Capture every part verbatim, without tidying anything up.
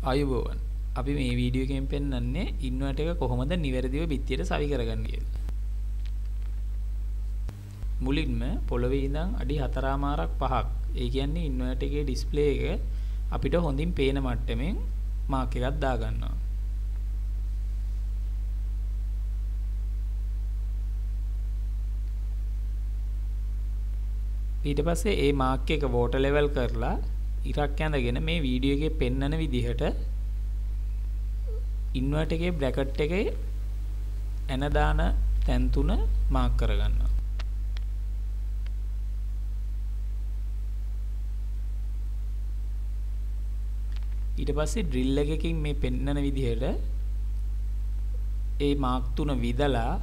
ආයුබෝවන්. අපි මේ වීඩියෝ එකෙන් පෙන්වන්නේ ඉන්වර්ටර් එක කොහොමද නිවැරදිව බිත්තියට සවි කරගන්නේ කියලා. මුලින්ම පොළවේ ඉඳන් අඩි හතරමාරක් පහක්. ඒ කියන්නේ ඉන්වර්ටර් එකේ ඩිස්ප්ලේ එක අපිට හොඳින් පේන මට්ටමින් මාක් එකක් දාගන්නවා. ඊට පස්සේ ඒ මාක් එක වෝටර් ලෙවල් කරලා ඉරක් ඇඳගෙන මේ වීඩියෝ එකේ පෙන්වන විදිහට ඉන්වර්ටර් එකේ බ්‍රැකට් එකේ එන දාන තැන් තුන මාක් කරගන්නවා. ඊට පස්සේ ඩ්‍රිල් එකකින් මේ පෙන්වන විදිහට ඒ මාක් තුන විදලා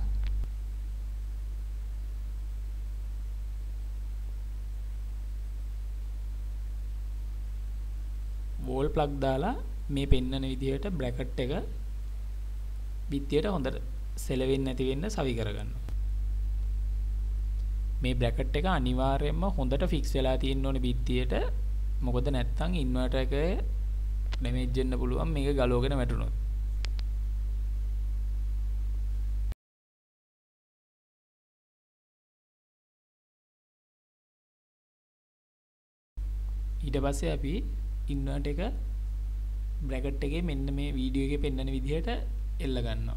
වෝල් ප්ලග් දාලා මේ පෙන්වන විදිහට බ්‍රැකට් එක බිත්තියට හොඳට සෙලවෙන්නේ නැති වෙන්න සවි කරගන්නවා. මේ බ්‍රැකට් එක අනිවාර්යයෙන්ම හොඳට ෆික්ස් වෙලා තියෙන්න ඕනේ බිත්තියට. මොකද නැත්තම් ඉන්වර්ටර් එකේ ඩැමේජ් වෙන්න පුළුවන් මේක ගලවගෙන වැටුණොත්. ඊට පස්සේ අපි ඉන්වර්ටර් එක බ්‍රැකට් එකේ මෙන්න මේ වීඩියෝ එකේ පෙන්වන විදිහට එල්ල ගන්නවා.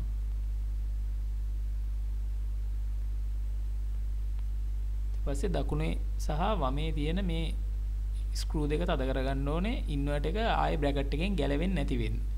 ඊට පස්සේ දකුණේ සහ වමේ තියෙන මේ ස්ක්‍රූ දෙක තද කරගන්න ඕනේ ඉන්වර්ටර් එක ආයේ බ්‍රැකට් එකෙන් ගැලවෙන්නේ නැති වෙන්න.